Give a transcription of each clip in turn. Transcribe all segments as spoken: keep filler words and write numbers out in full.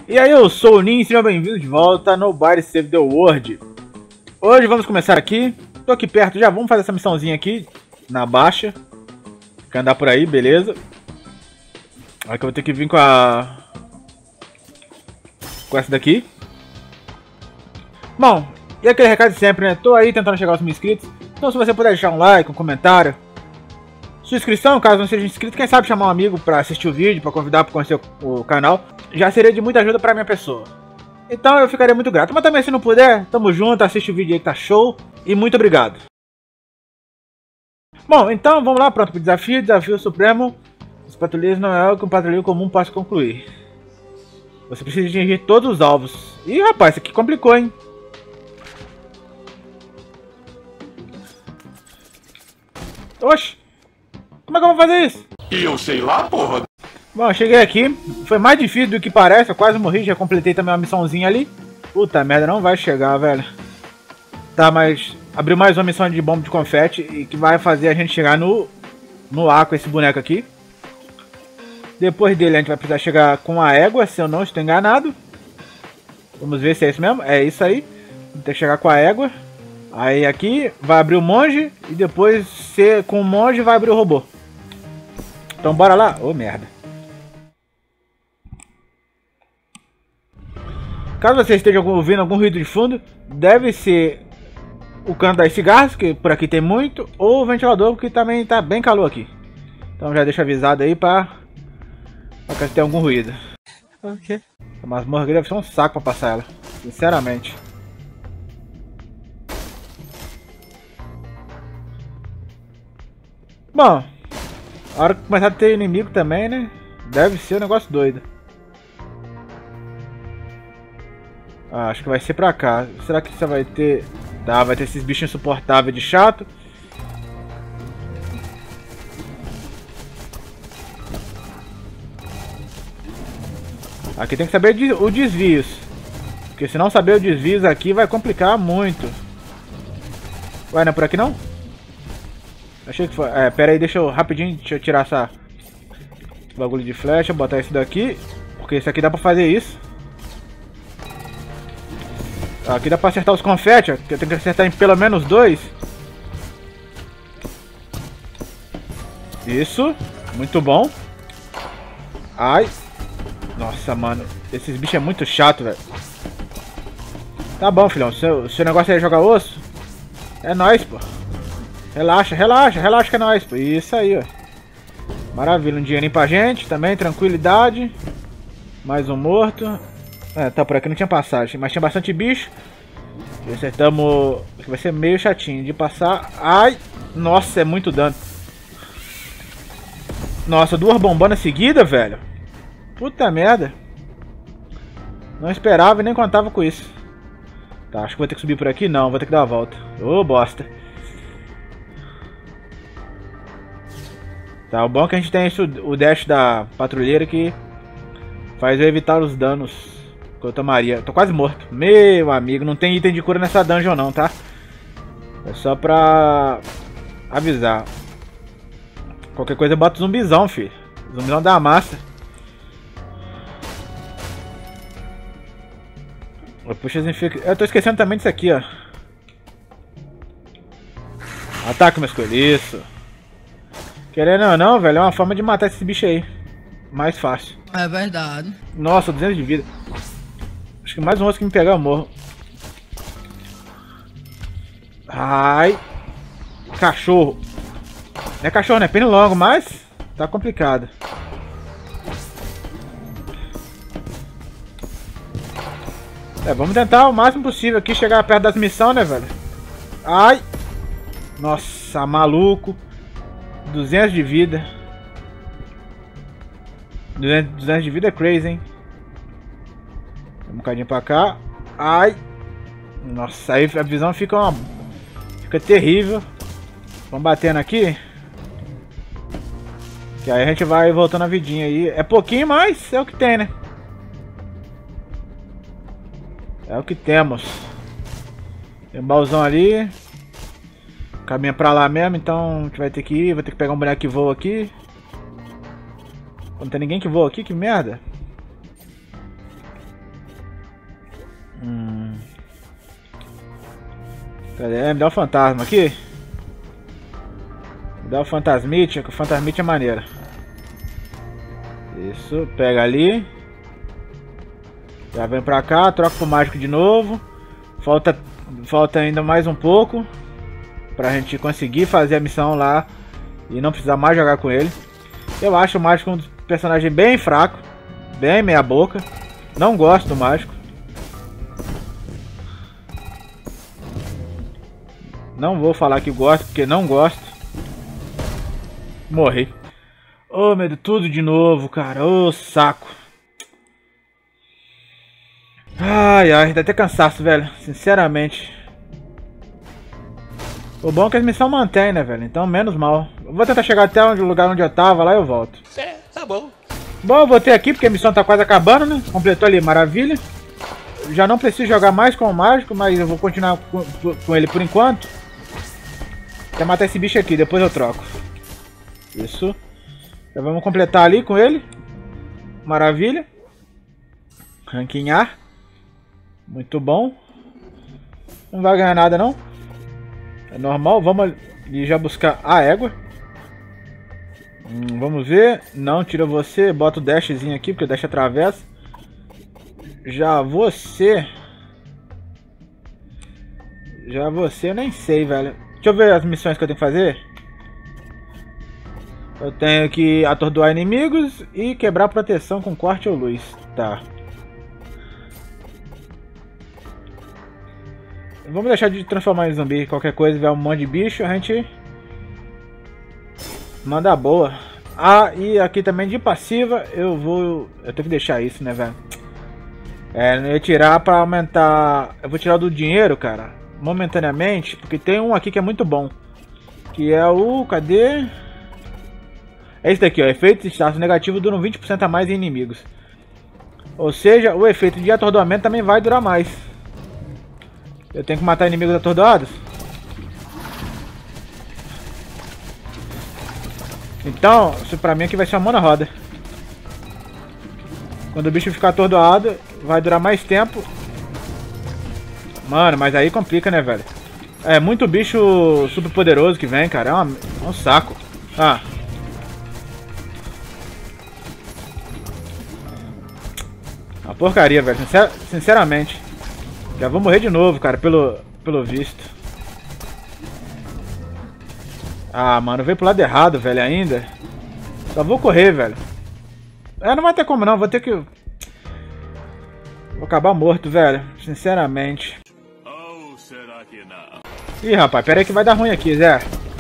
E aí, eu sou o Nin, sejam bem-vindos de volta no Nobody Save the World. Hoje vamos começar aqui, tô aqui perto, já vamos fazer essa missãozinha aqui, na baixa. Quer andar por aí, beleza. Aqui eu vou ter que vir com a... com essa daqui. Bom, e aquele recado de sempre, né, tô aí tentando chegar aos mil inscritos. Então se você puder deixar um like, um comentário, sua inscrição, caso não seja inscrito, quem sabe chamar um amigo pra assistir o vídeo, pra convidar pra conhecer o, o canal, já seria de muita ajuda pra minha pessoa. Então eu ficaria muito grato. Mas também se não puder, tamo junto, assiste o vídeo aí que tá show. E muito obrigado. Bom, então vamos lá, pronto pro desafio. Desafio supremo. Os patrulheiros não é algo que um patrulheiro comum possa concluir. Você precisa atingir todos os alvos. Ih, rapaz, isso aqui complicou, hein? Oxi. Como é que eu vou fazer isso? E eu sei lá, porra. Bom, eu cheguei aqui. Foi mais difícil do que parece. Eu quase morri. Já completei também uma missãozinha ali. Puta merda, não vai chegar, velho. Tá, mas abriu mais uma missão de bomba de confete. E que vai fazer a gente chegar no, no ar com esse boneco aqui. Depois dele a gente vai precisar chegar com a égua, se eu não estou enganado. Vamos ver se é isso mesmo. É isso aí. Vamos ter que chegar com a égua. Aí aqui vai abrir o monge. E depois se, com o monge vai abrir o robô. Então bora lá. Ô, merda. Caso você esteja ouvindo algum ruído de fundo, deve ser o cano das cigarras, que por aqui tem muito, ou o ventilador, que também está bem calor aqui. Então já deixa avisado aí para caso tenha algum ruído. Ok. A masmorra aqui deve ser um saco para passar ela, sinceramente. Bom, a hora que começar a ter inimigo também, né? Deve ser um negócio doido. Ah, acho que vai ser pra cá. Será que você vai ter... Tá, vai ter esses bichos insuportáveis de chato. Aqui tem que saber de, o desvios. Porque se não saber o desvios aqui vai complicar muito. Ué, não é por aqui não? Achei que foi... É, pera aí, deixa eu rapidinho, deixa eu tirar essa... bagulho de flecha, botar esse daqui. Porque esse aqui dá pra fazer isso. Aqui dá pra acertar os confetes, ó, que eu tenho que acertar em pelo menos dois. Isso, muito bom. Ai. Nossa, mano, esses bichos é muito chato, velho. Tá bom, filhão, seu, seu negócio é jogar osso? É nóis, pô. Relaxa, relaxa, relaxa que é nóis, pô. Isso aí, ó. Maravilha, um dinheirinho pra gente também, tranquilidade. Mais um morto. É, tá, por aqui não tinha passagem, mas tinha bastante bicho. E acertamos... que vai ser meio chatinho de passar. Ai! Nossa, é muito dano. Nossa, duas bombonas seguidas, velho. Puta merda. Não esperava e nem contava com isso. Tá, acho que vou ter que subir por aqui. Não, vou ter que dar a volta. Ô, bosta. Tá, o bom é que a gente tem isso, o dash da patrulheira que faz eu evitar os danos que eu tomaria. Tô quase morto. Meu amigo, não tem item de cura nessa dungeon não, tá? É só pra avisar. Qualquer coisa eu boto zumbizão, filho. Zumbizão da massa. Eu puxo as infec... Eu tô esquecendo também disso aqui, ó. Ataque, meu escolho. Isso. Querendo ou não, velho, é uma forma de matar esse bicho aí. Mais fácil. É verdade. Nossa, duzentos de vida. Acho que mais um outro que me pegar eu morro. Ai. Cachorro. Não é cachorro, né? Pernilongo, mas tá complicado. É, vamos tentar o máximo possível aqui chegar perto das missões, né, velho? Ai. Nossa, maluco. duzentos de vida. duzentos de vida é crazy, hein? Um bocadinho pra cá. Ai. Nossa, aí a visão fica uma... fica terrível. Vamos batendo aqui. Que aí a gente vai voltando a vidinha aí. É pouquinho, mas é o que tem, né? É o que temos. Tem um baúzão ali. Caminha pra lá mesmo, então a gente vai ter que ir. Vou ter que pegar um boneco que voa aqui. Não tem ninguém que voa aqui, que merda. Hum. Cadê? Me dá o fantasma aqui. Me dá o fantasmite, que o fantasmite é maneiro. Isso, pega ali. Já vem pra cá, troca pro mágico de novo. Falta, falta ainda mais um pouco pra gente conseguir fazer a missão lá e não precisar mais jogar com ele. Eu acho o mágico um personagem bem fraco, bem meia boca. Não gosto do mágico. Não vou falar que gosto, porque não gosto. Morri. Oh, meu Deus, tudo de novo, cara. Ô, oh, saco. Ai, ai, dá até cansaço, velho. Sinceramente. O bom é que as missões mantêm, né, velho? Então, menos mal. Eu vou tentar chegar até onde, o lugar onde eu tava, lá eu volto. É, tá bom. Bom, eu voltei aqui porque a missão tá quase acabando, né? Completou ali, maravilha. Já não preciso jogar mais com o mágico, mas eu vou continuar com, com ele por enquanto. Até matar esse bicho aqui, depois eu troco. Isso. Já vamos completar ali com ele. Maravilha. Ranquinhar. Muito bom. Não vai ganhar nada não. É normal. Vamos ali já buscar a égua. Hum, vamos ver. Não, tira você. Bota o dashzinho aqui, porque o dash atravessa. Já você... Já você, eu nem sei, velho. Deixa eu ver as missões que eu tenho que fazer. Eu tenho que atordoar inimigos e quebrar proteção com corte ou luz. Tá. Vamos deixar de transformar em zumbi. Qualquer coisa, vier um monte de bicho, a gente manda boa. Ah, e aqui também de passiva eu vou... Eu tenho que deixar isso, né, velho? É, eu ia tirar pra aumentar... Eu vou tirar do dinheiro, cara, momentaneamente, porque tem um aqui que é muito bom. Que é o... Cadê? É esse daqui, ó. Efeito de status negativo duram vinte por cento a mais em inimigos. Ou seja, o efeito de atordoamento também vai durar mais. Eu tenho que matar inimigos atordoados? Então, isso pra mim aqui vai ser uma mão na roda. Quando o bicho ficar atordoado, vai durar mais tempo. Mano, mas aí complica, né, velho? É muito bicho super poderoso que vem, cara. É, uma, é um saco. Ah. Uma porcaria, velho. Sincer sinceramente. Já vou morrer de novo, cara, pelo, pelo visto. Ah, mano, veio pro lado errado, velho, ainda. Só vou correr, velho. É, não vai ter como não, vou ter que... Vou acabar morto, velho. Sinceramente. Ou será que não? Ih, rapaz, pera aí que vai dar ruim aqui, Zé.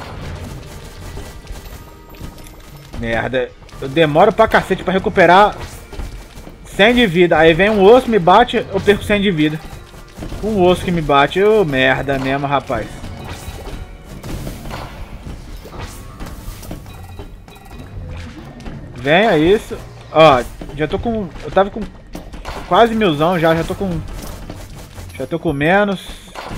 Merda. Eu demoro pra cacete pra recuperar cem de vida. Aí vem um osso, me bate, eu perco cem de vida. Um osso que me bate. Ô, oh, merda mesmo, rapaz. Venha isso. Ó, já tô com... Eu tava com quase milzão já. Já tô com... Já tô com menos.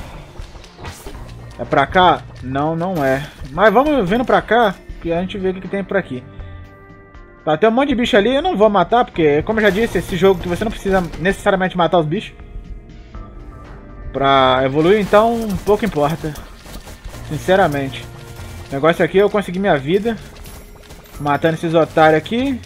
É pra cá? Não, não é. Mas vamos vindo pra cá, que a gente vê o que, que tem por aqui. Tá, tem um monte de bicho ali. Eu não vou matar, porque, como eu já disse, esse jogo que você não precisa necessariamente matar os bichos pra evoluir, então pouco importa. Sinceramente. O negócio aqui é eu conseguir minha vida matando esses otários aqui.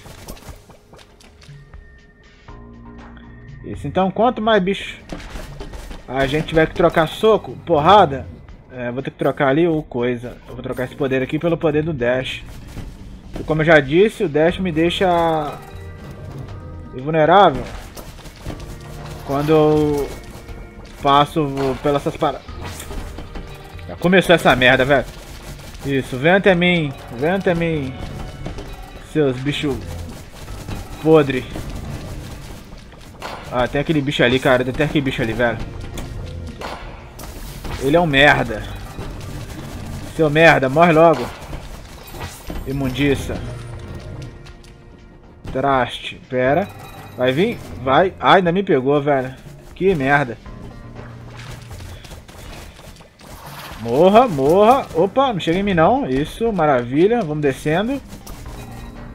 Isso, então quanto mais bicho a gente tiver que trocar soco, porrada, é, vou ter que trocar ali o coisa. Eu vou trocar esse poder aqui pelo poder do dash. E como eu já disse, o dash me deixa invulnerável quando eu passo pelas essas paradas. Já começou essa merda, velho. Isso, vem até mim, vem até mim, seus bichos podre. Ah, tem aquele bicho ali, cara. Tem aquele bicho ali, velho. Ele é um merda. Seu merda, morre logo. Imundiça. Traste. Pera. Vai vir? Vai. Ai, ainda me pegou, velho. Que merda. Morra, morra. Opa, não chega em mim não. Isso, maravilha. Vamos descendo.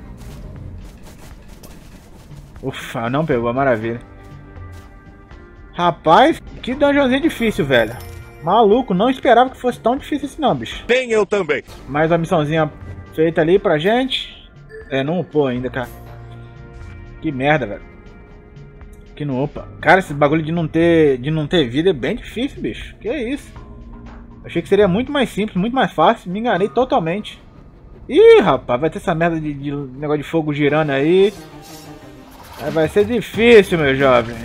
Ufa, não pegou, maravilha. Rapaz, que dungeonzinho difícil, velho. Maluco, não esperava que fosse tão difícil assim não, bicho. Nem eu também. Mais uma missãozinha feita ali pra gente. É, não upou ainda, cara. Que merda, velho. Que não upa. Cara, esse bagulho de não ter, de não ter vida é bem difícil, bicho. Que isso? Achei que seria muito mais simples, muito mais fácil. Me enganei totalmente. Ih, rapaz, vai ter essa merda de, de negócio de fogo girando aí. Aí vai ser difícil, meu jovem.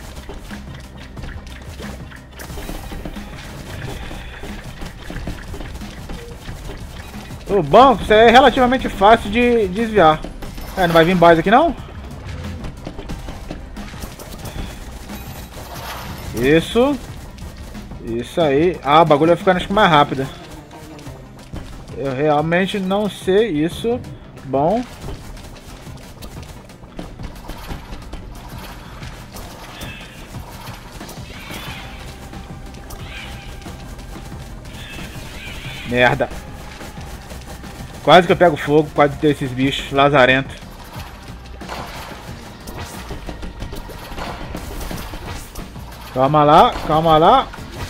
O banco, isso é relativamente fácil de desviar. É, não vai vir base aqui não? Isso. Isso aí. Ah, o bagulho vai ficando acho que mais rápido. Eu realmente não sei isso. Bom. Merda. Quase que eu pego fogo, quase ter esses bichos lazarentos. Calma lá, calma lá.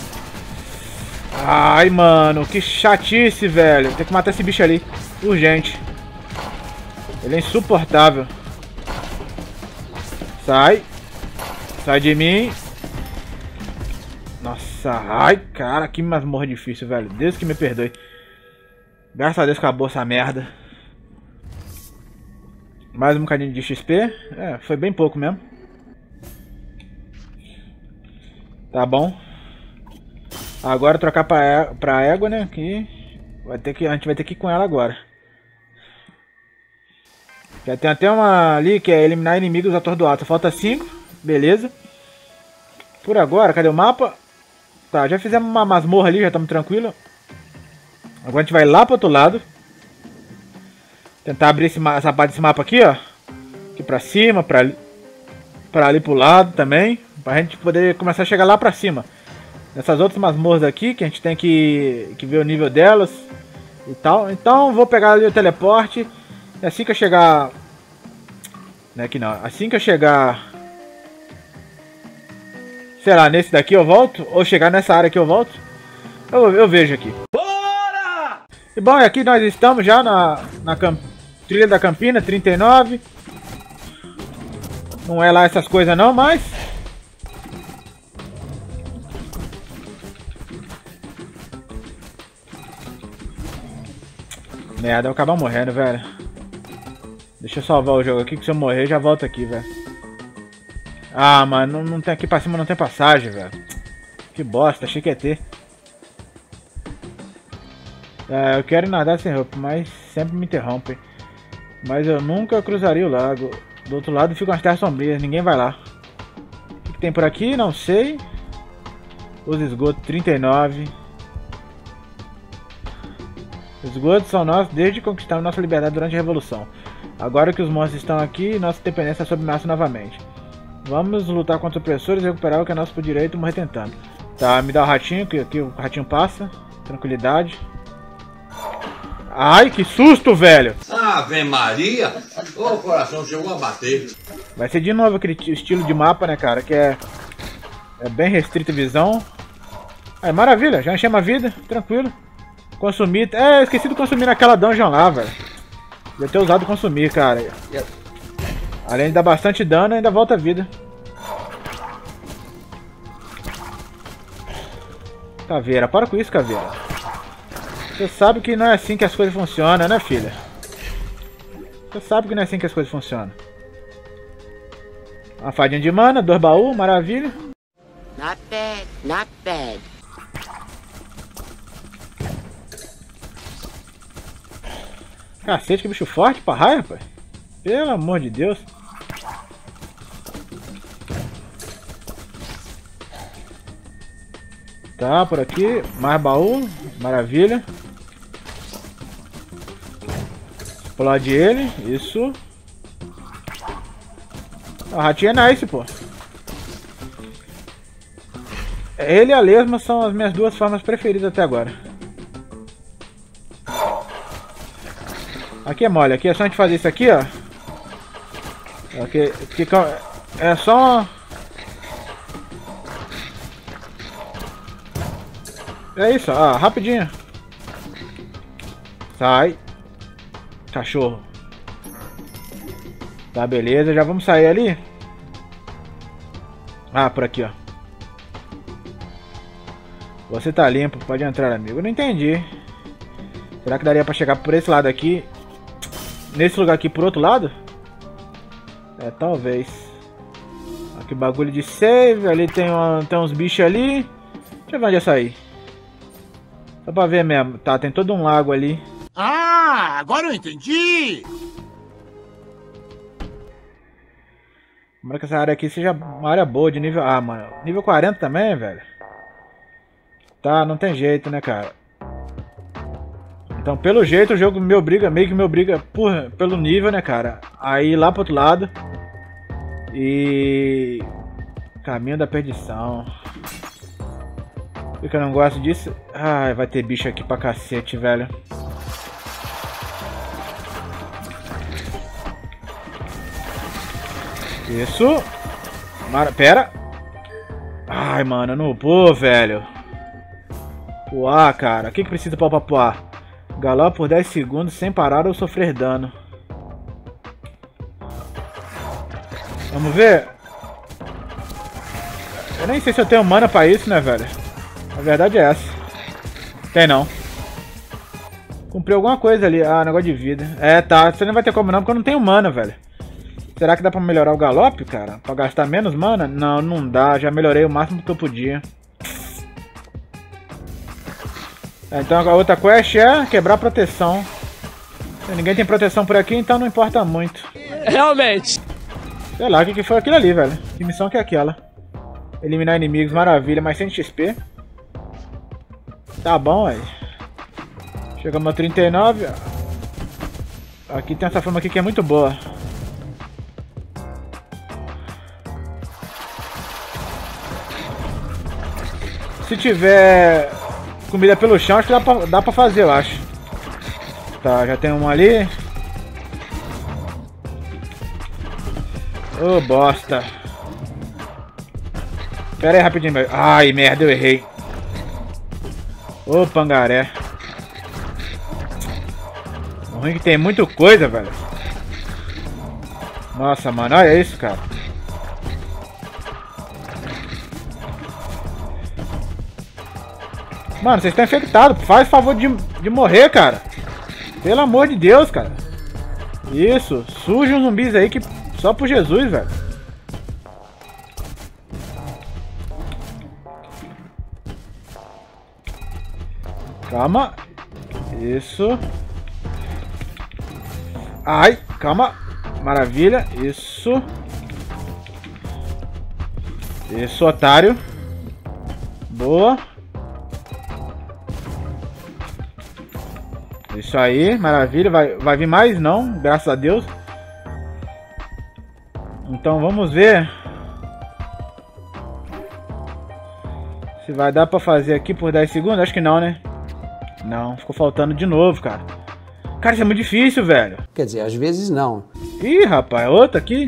Ai, mano, que chatice, velho. Tem que matar esse bicho ali. Urgente. Ele é insuportável. Sai. Sai de mim. Nossa, ai, cara, que masmorra difícil, velho. Deus que me perdoe. Graças a Deus acabou essa merda. Mais um bocadinho de X P. É, foi bem pouco mesmo. Tá bom. Agora trocar pra, pra égua, né? Que vai ter que a gente vai ter que ir com ela agora. Já tem até uma ali que é eliminar inimigos atordoados. Só falta cinco. Beleza. Por agora, cadê o mapa? Tá, já fizemos uma masmorra ali, já estamos tranquilos. Agora a gente vai lá pro outro lado. Tentar abrir esse, essa parte desse mapa aqui, ó. Aqui pra cima, pra ali, pra ali pro lado também. Pra gente poder começar a chegar lá pra cima. Nessas outras masmorras aqui, que a gente tem que, que ver o nível delas e tal. Então vou pegar ali o teleporte. E assim que eu chegar... Não é aqui não. Assim que eu chegar... Sei lá, nesse daqui eu volto. Ou chegar nessa área aqui eu volto. Eu, eu vejo aqui. Bora! E bom, aqui nós estamos já na, na camp... Trilha da Campina, trinta e nove. Não é lá essas coisas não, mas... Merda, eu vou acabar morrendo, velho. Deixa eu salvar o jogo aqui, que se eu morrer já volto aqui, velho. Ah, mano, não, não tem aqui pra cima, não tem passagem, velho. Que bosta, achei que ia ter. É, eu quero nadar sem roupa, mas sempre me interrompem. Mas eu nunca cruzaria o lago. Do outro lado ficam as terras sombrias, ninguém vai lá. O que, que tem por aqui? Não sei. Os esgotos, trinta e nove. Os esgotos são nossos desde que conquistamos nossa liberdade durante a Revolução. Agora que os monstros estão aqui, nossa dependência é sob ameaça novamente. Vamos lutar contra os opressores e recuperar o que é nosso por direito, morrer tentando. Tá, me dá o ratinho, que aqui o ratinho passa. Tranquilidade. Ai, que susto, velho! Ave Maria! O coração chegou a bater. Vai ser de novo aquele estilo de mapa, né, cara? Que é, é bem restrita a visão. Aí, maravilha, já enchemos a vida, tranquilo. Consumir. É, eu esqueci de consumir naquela dungeon lá, velho. Devia ter usado consumir, cara. Além de dar bastante dano, ainda volta a vida. Caveira, para com isso, caveira. Você sabe que não é assim que as coisas funcionam, né, filha? Você sabe que não é assim que as coisas funcionam. Uma fadinha de mana, dois baús, maravilha. Not bad, not bad. Cacete, que bicho forte pra raio, rapaz. Pelo amor de Deus. Tá, por aqui. Mais baú. Maravilha. Explode ele. Isso. O ratinho é nice, pô. Ele e a lesma são as minhas duas formas preferidas até agora. Aqui é mole, aqui é só a gente fazer isso aqui, ó. Aqui, aqui é só... É isso, ó, rapidinho. Sai. Cachorro. Tá, beleza. Já vamos sair ali. Ah, por aqui, ó. Você tá limpo, pode entrar, amigo. Eu não entendi. Será que daria pra chegar por esse lado aqui? Nesse lugar aqui, por outro lado? É, talvez. Aqui, bagulho de save. Ali tem, uma, tem uns bichos ali. Deixa eu ver onde é sair. Só pra ver mesmo. Tá, tem todo um lago ali. Ah, agora eu entendi! Tomara que essa área aqui seja uma área boa de nível... Ah, mano. Nível quarenta também, velho? Tá, não tem jeito, né, cara? Então, pelo jeito, o jogo me obriga, meio que me obriga por, pelo nível, né, cara? Aí lá pro outro lado. E... Caminho da perdição. Por que eu não gosto disso? Ai, vai ter bicho aqui pra cacete, velho. Isso. Mara... Pera. Ai, mano, eu não vou, velho. Puar, cara. O que que precisa pra puar? Galope por dez segundos sem parar ou sofrer dano. Vamos ver. Eu nem sei se eu tenho mana pra isso, né, velho? A verdade é essa. Tem não. Cumpriu alguma coisa ali. Ah, negócio de vida. É, tá. Você não vai ter como não, porque eu não tenho mana, velho. Será que dá pra melhorar o galope, cara? Pra gastar menos mana? Não, não dá. Já melhorei o máximo que eu podia. É, então a outra quest é quebrar a proteção. Ninguém tem proteção por aqui, então não importa muito. Realmente. Sei lá, o que, que foi aquilo ali, velho? Que missão que é aquela? Eliminar inimigos, maravilha, mas sem X P. Tá bom, aí. Chegamos a trinta e nove. Aqui tem essa forma aqui que é muito boa. Se tiver comida pelo chão, acho que dá pra, dá pra fazer, eu acho. Tá, já tem uma ali. Ô, oh, bosta. Pera aí, rapidinho. Ai, merda, eu errei. Ô, oh, pangaré. O ruim é que tem muita coisa, velho. Nossa, mano, olha isso, cara. Mano, vocês estão infectados. Faz favor de, de morrer, cara. Pelo amor de Deus, cara. Isso. Surge uns zumbis aí que... Só por Jesus, velho. Calma. Isso. Ai, calma. Maravilha. Isso. Isso, otário. Boa. Isso aí, maravilha. Vai, vai vir mais? Não, graças a Deus. Então vamos ver se vai dar pra fazer aqui por dez segundos. Acho que não, né? Não, ficou faltando de novo, cara. Cara, isso é muito difícil, velho. Quer dizer, às vezes não. Ih, rapaz, outra aqui.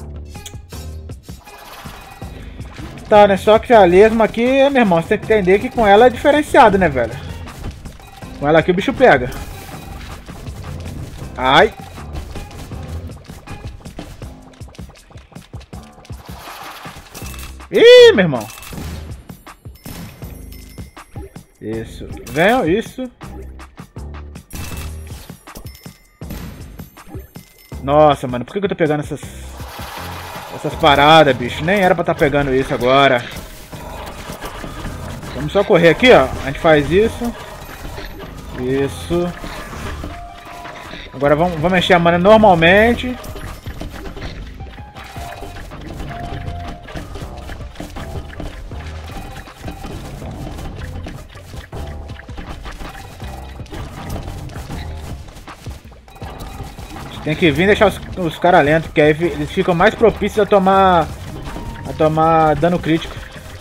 Tá, né? Só que a lesma aqui, meu irmão, você tem que entender que com ela é diferenciado, né, velho? Com ela aqui o bicho pega. Ai. Ih, meu irmão. Isso. Venham, isso. Nossa, mano, por que eu tô pegando essas... Essas paradas, bicho? Nem era pra estar pegando isso agora. Vamos só correr aqui, ó. A gente faz isso. Isso. Agora vamos, vamos mexer a mana normalmente. Tem que vir deixar os, os caras lentos, porque aí eles ficam mais propícios a tomar a tomar dano crítico.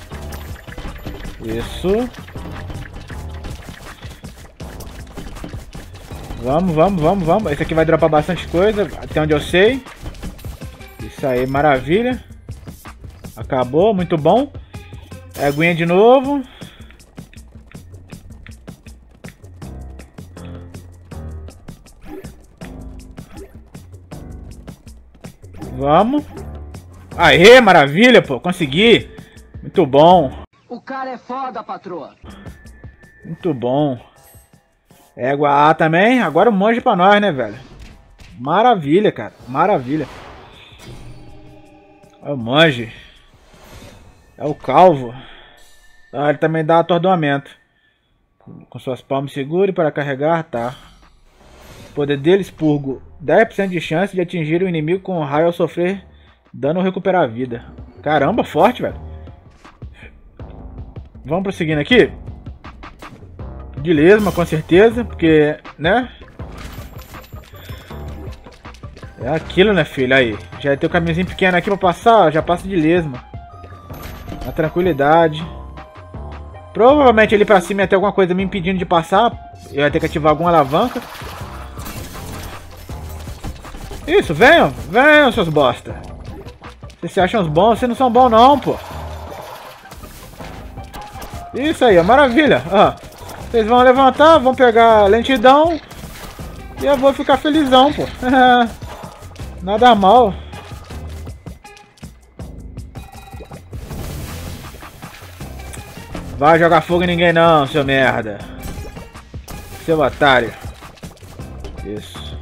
Isso. Vamos, vamos, vamos, vamos. Esse aqui vai dropar bastante coisa, até onde eu sei. Isso aí, maravilha. Acabou, muito bom. É aguinha de novo. Vamos. Aê, maravilha, pô. Consegui. Muito bom. O cara é foda, patroa. Muito bom. Égua A também. Agora o monge pra nós, né, velho? Maravilha, cara. Maravilha. É o monge. É o calvo. Ah, ele também dá atordoamento. Com suas palmas segure para carregar, tá. O poder dele, expurgo. dez por cento de chance de atingir o inimigo com um raio ao sofrer dano ou recuperar a vida. Caramba, forte, velho. Vamos prosseguindo aqui. De lesma, com certeza, porque, né? É aquilo, né, filho? Aí, já tem o caminhozinho pequeno aqui pra passar, já passa de lesma. Na tranquilidade. Provavelmente ali pra cima ia ter alguma coisa me impedindo de passar. Eu ia ter que ativar alguma alavanca. Isso, venham, venham, seus bosta. Vocês se acham bons? Vocês não são bons não, pô. Isso aí, ó, maravilha. Ó, vocês vão levantar, vão pegar lentidão. E eu vou ficar felizão, pô. Nada mal. Vai jogar fogo em ninguém não, seu merda. Seu otário. Isso.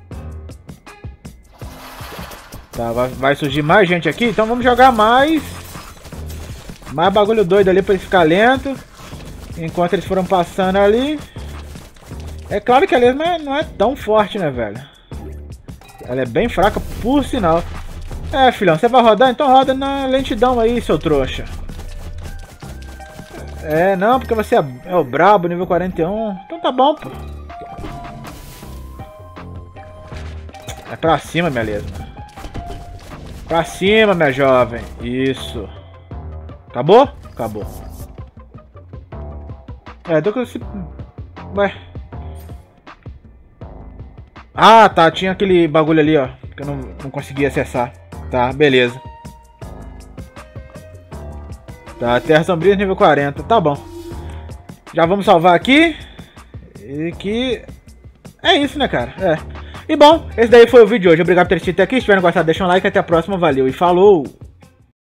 Tá, vai, vai surgir mais gente aqui, então vamos jogar mais. Mais bagulho doido ali pra ele ficar lento. Enquanto eles foram passando ali. É claro que a lesma não é tão forte, né, velho? Ela é bem fraca, por sinal. É, filhão, você vai rodar? Então roda na lentidão aí, seu trouxa. É, não, porque você é, é o brabo, nível quarenta e um. Então tá bom, pô. É pra cima, minha lesma. Pra cima, minha jovem. Isso. Acabou? Acabou. É, tô com esse... Ué. Ah, tá. Tinha aquele bagulho ali, ó. Que eu não, não consegui acessar. Tá, beleza. Tá, Terra Sombria nível quarenta. Tá bom. Já vamos salvar aqui. E que... É isso, né, cara? É. E bom, esse daí foi o vídeo de hoje. Obrigado por ter assistido até aqui. Se tiverem gostado, deixa um like. Até a próxima. Valeu e falou!